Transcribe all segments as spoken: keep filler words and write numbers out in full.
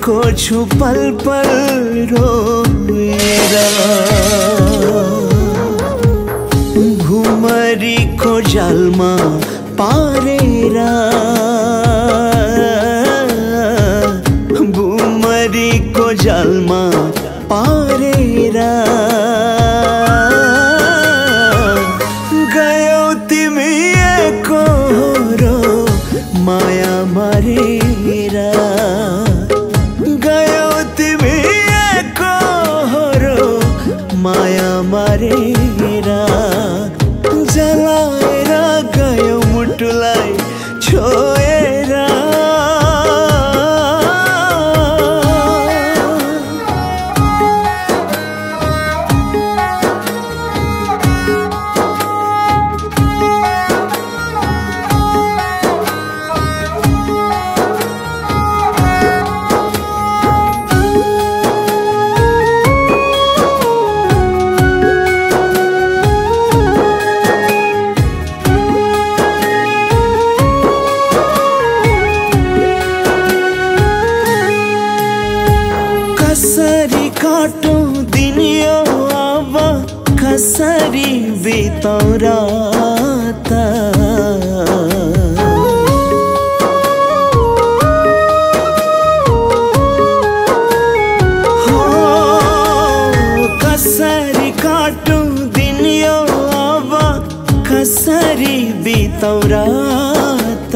बसेको छु पल पल रोएर भुमरीको जालमा पारेर भुमरीको जालमा पारेर गयौ तिमी एकहोरो माया मारेर गयौ तिमी एकहोरो माया मारेर जलाएर गयौ मुटुलाई छोएर कसरी काटौं दिन यो अब कसरी बिताउँ रात हो कसरी काटौं दिन यो अब कसरी बिताउँ रात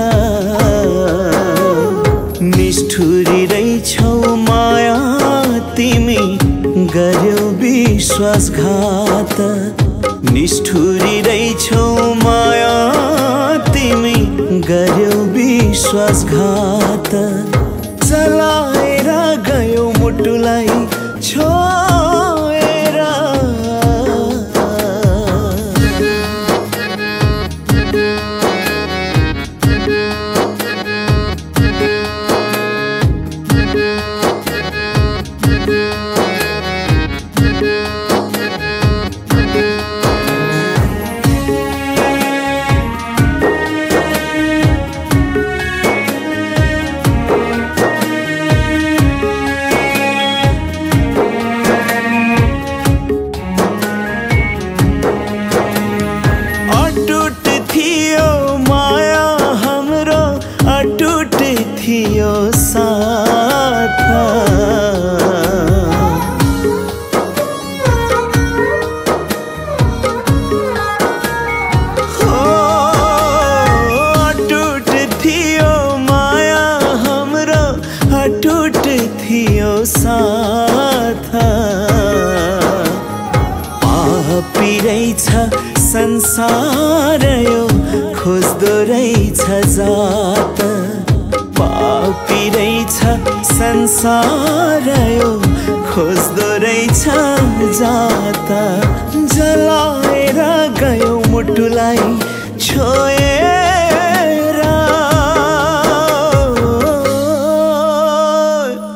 निष्ठुरी रहेछौ माया तिमी गर्यौ विश्वासघात निष्ठुरी रहेछौ माया तिमी गर्यौ विश्वासघात चलाएर गयौ मुटुलाई छोएर अटुट थियो माया हाम्रो अटुट थियो साथ हो अटुट थियो माया हाम्रो अटुट थियो साथ पापी रहेछ संसार यो खोज्दो रहेछ जात पापी रहेछ संसार यो खोज्दो रहेछ जात जलाएर गयौ मुटुलाई छोएर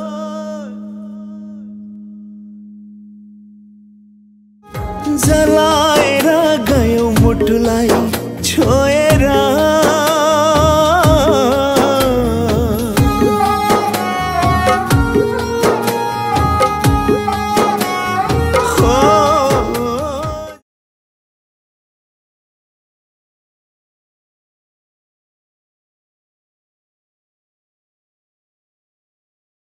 जला